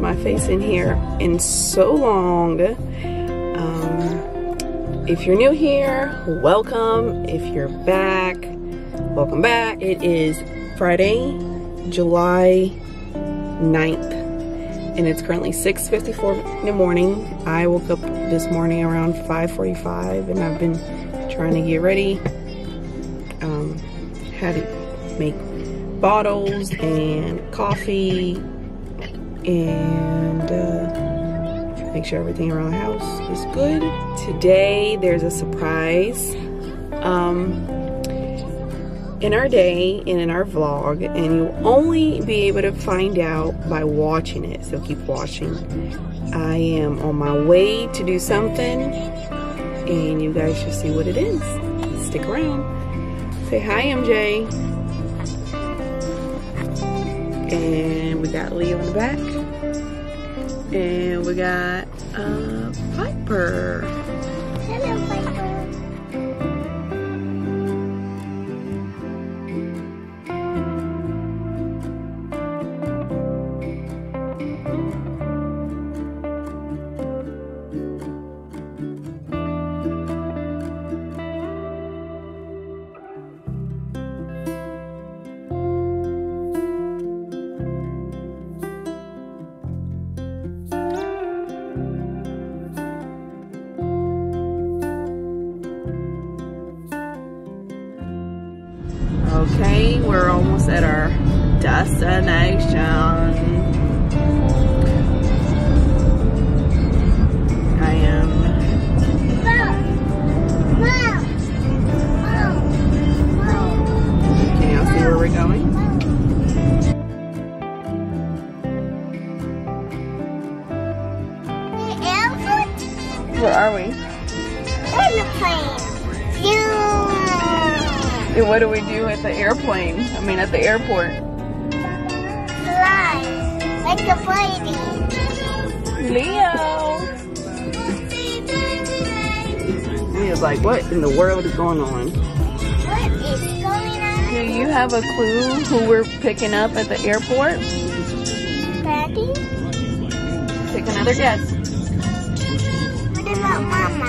my face in here in so long. If you're new here, welcome. If you're back, welcome back. It is Friday, July 9th, and it's currently 6:54 in the morning. I woke up this morning around 5:45, and I've been trying to get ready. Had to make bottles and coffee and make sure everything around the house is good. Today there's a surprise in our day and in our vlog, and you'll only be able to find out by watching it, so keep watching. I am on my way to do something and you guys should see what it is. Stick around. Say hi, MJ. And we got Leo in the back. And we got Piper. Hello, Piper. Okay, we're almost at our destination. I am. Can y'all see where we're going? The airport? Where are we? We're in the plane. And what do we do at the airplane? I mean, at the airport. Fly. Like a lady. Leo! Leo's like, what in the world is going on? What is going on? Do you have a clue who we're picking up at the airport? Daddy? Take another guess. What about Mama?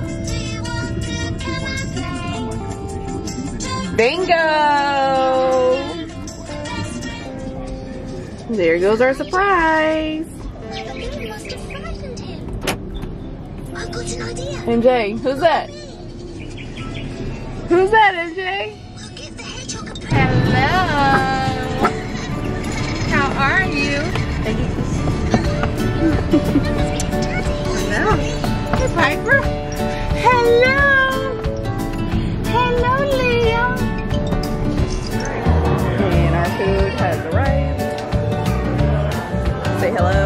Bingo! There goes our surprise. I've got an idea. MJ, who's that? Who's that, MJ? We'll get the hedgehog a Hello. How are you? Hello. Hey, Piper. Hello. Hello, Leo. And our food has arrived. Say hello.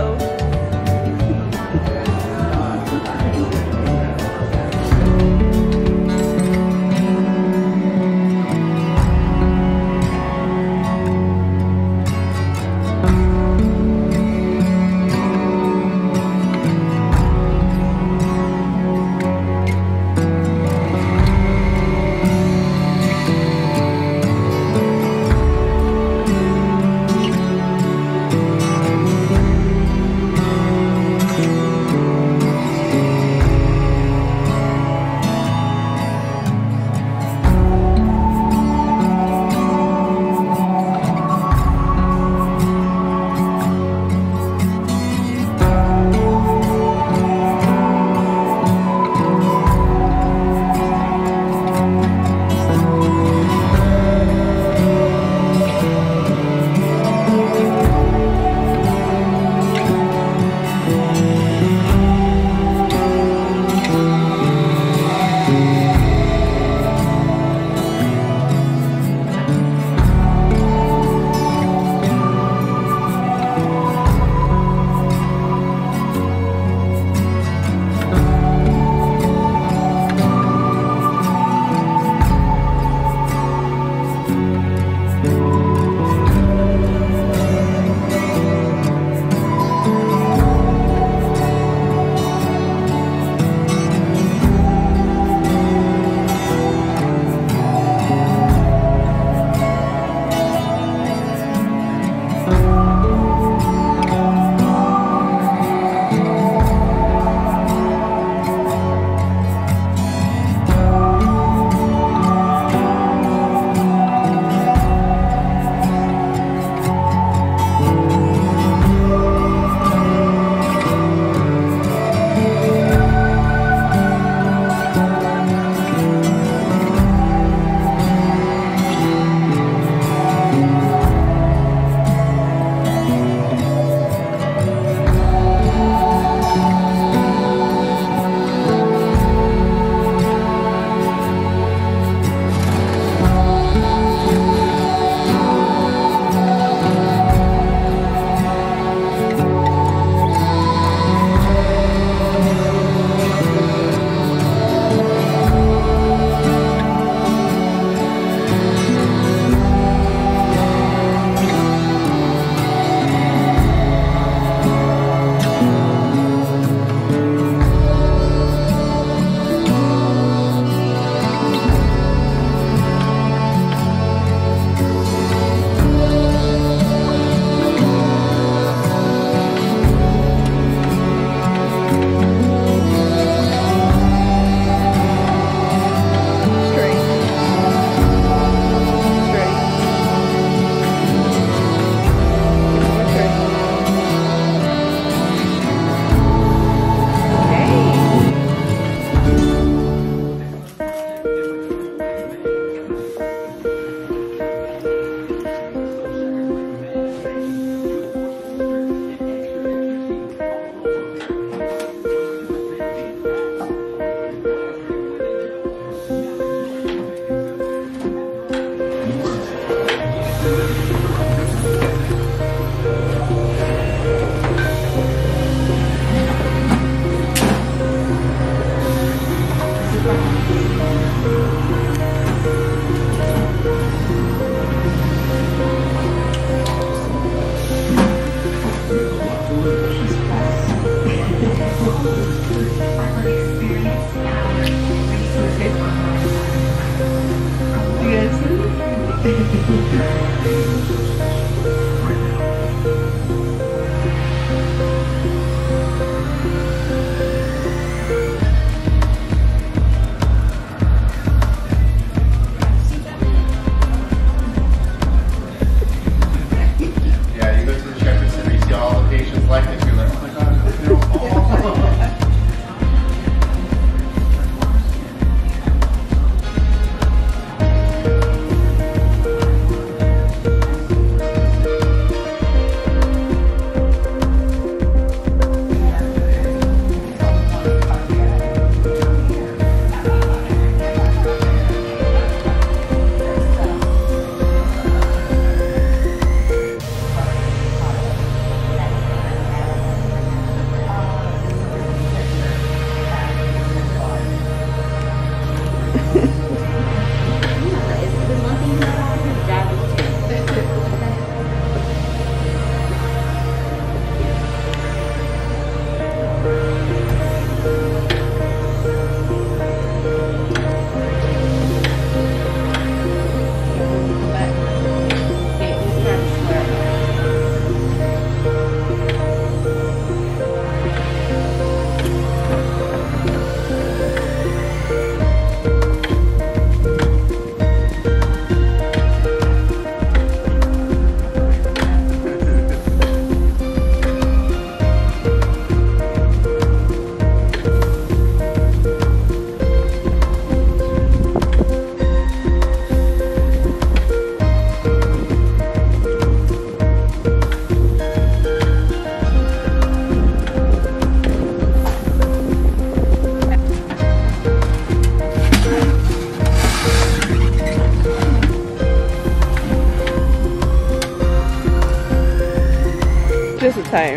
Just a tire.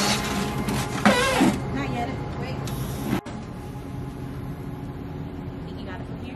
Not yet. Wait. Think you got it from here?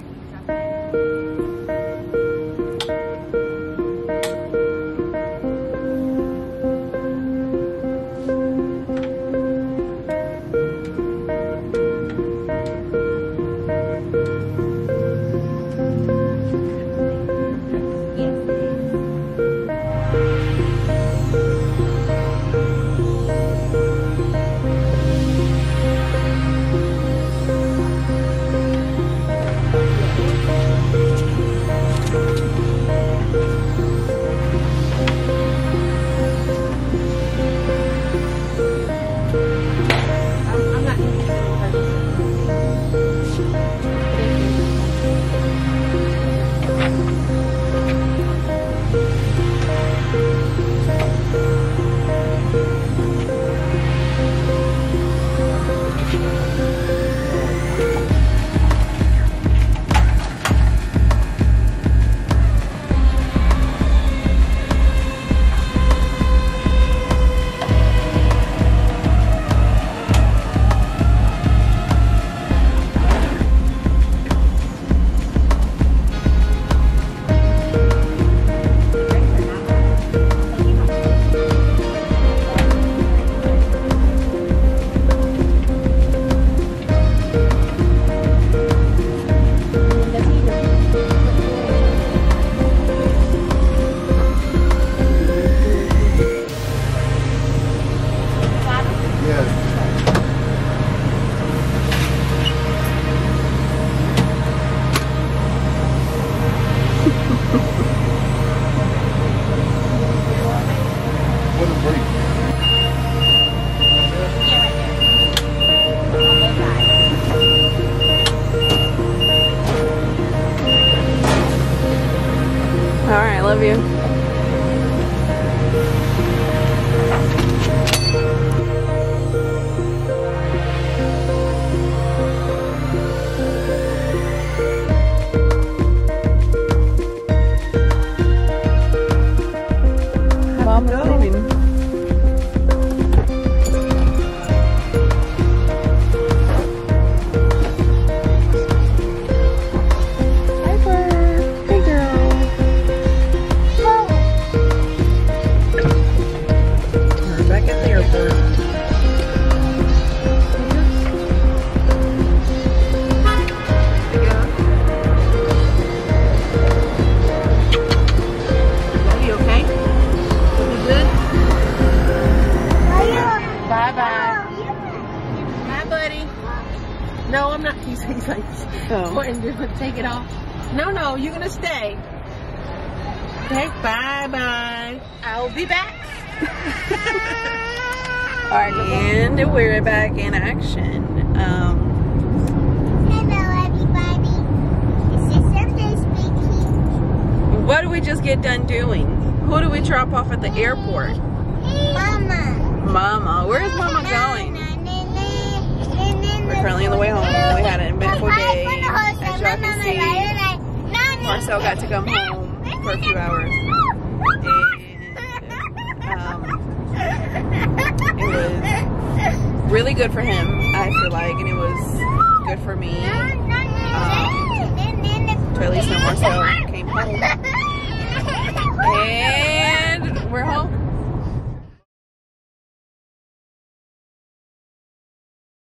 Alright, love you. Mom is leaving. He's like, Oh. pointing to take it off. No, no, you're gonna stay. Okay, bye-bye. I'll be back. All right, and we're back in action. Hello, everybody. This is Sunday speaking. What did we just get done doing? Who did we drop off at the airport? Mama. Mama. Where's Mama going? We're currently on the way home. We had an eventful day. As y'all can see, Marcel got to come home for a few hours. And it was really good for him, I feel like, and it was good for me. So at least when Marcel came home.